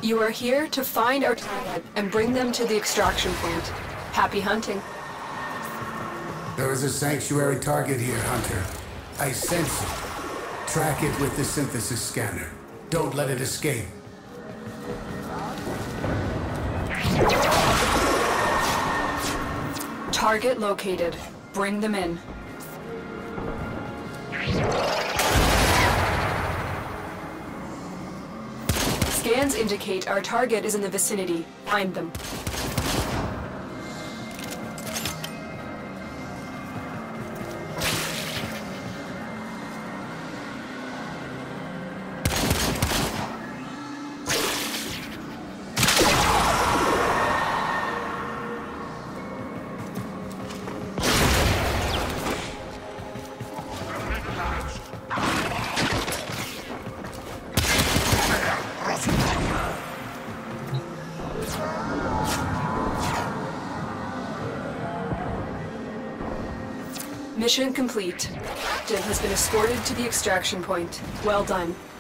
You are here to find our target and bring them to the extraction point. Happy hunting. There is a sanctuary target here, Hunter. I sense it. Track it with the synthesis scanner. Don't let it escape. Target located. Bring them in. Scans indicate our target is in the vicinity. Find them. Mission complete. Captain has been escorted to the extraction point. Well done.